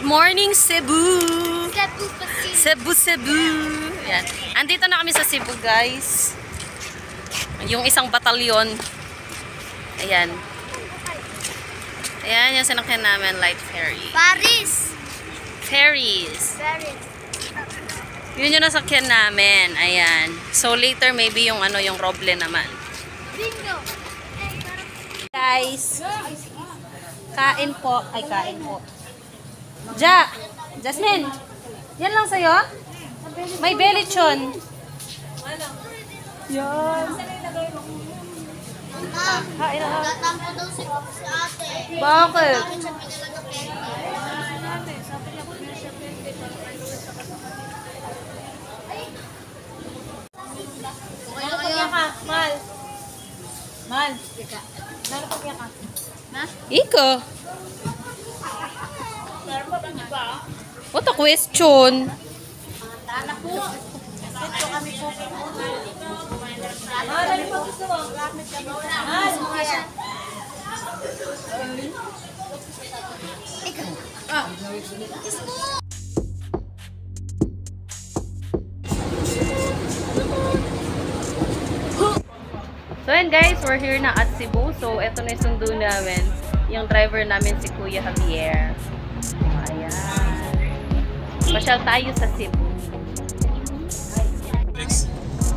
morning, Cebu! Cebu. Cebu! Yan. Andito na kami sa Cebu, guys. Yung isang batalyon. Ayan. Ayan yung sinakyan namin, light ferry. Paris! Ferries. Yun yung nasakyan namin. Ayan. So, later, maybe yung ano, yung roble naman. Bingo! Guys. Kain po. Ay, kain po. Jasmine. Yan lang sa'yo? May belechon. Yan. Kain na. Tatampo daw si ate. Bakit? Bakit siya pinala ng candy? Mal. Lalo pag ka. Ika. What a question. Anak po. Ito kami po. Lalo pag gusto mo. So and guys, we're here na at Cebu. So eto na yung sundo namin. Yung driver namin si Kuya Javier. Ayan. Pasyal tayo sa Cebu. Alex.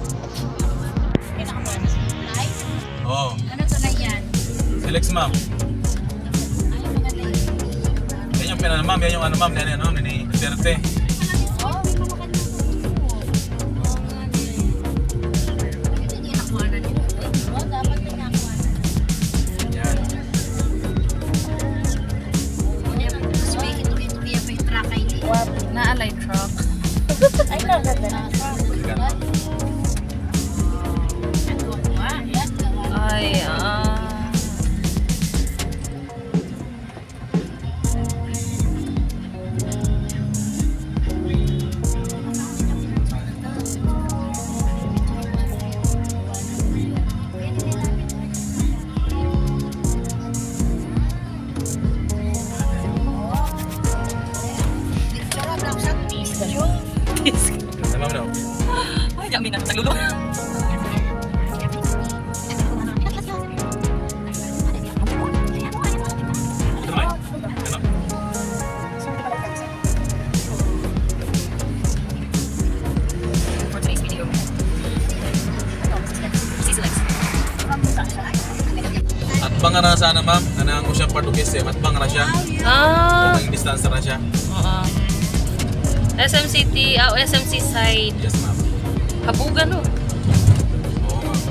Oh. Ano to na yan? Alex, ma'am. Yan yung pinala, ma'am. Yan yung ano, ma'am. Yan yung ano, ni Duterte. Naalay truck. Ay, kaganda na. Ay, Sama mo daw. Ay, dami na. Naglulo. Ito naman. Ano? For today's video. At banga na sana, ma'am. Kanang ko siya Portuguese eh. At banga na siya. Kung distansya na siya. Oo. SM City, SMC side. Yes, ma'am. Habugan, no? Oo, ma'am.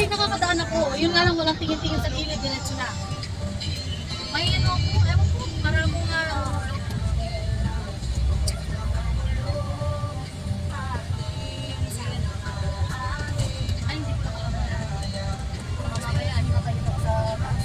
nakakadaan ako. Yun nga lang, walang tingin-tingin sa gilid. Diretso na. May ano ako, ewan ko. Para mo nga. Ay, hindi ko mamamaya. Hindi ko kayo sa taas.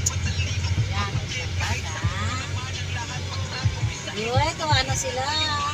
Uy, kung ano sila.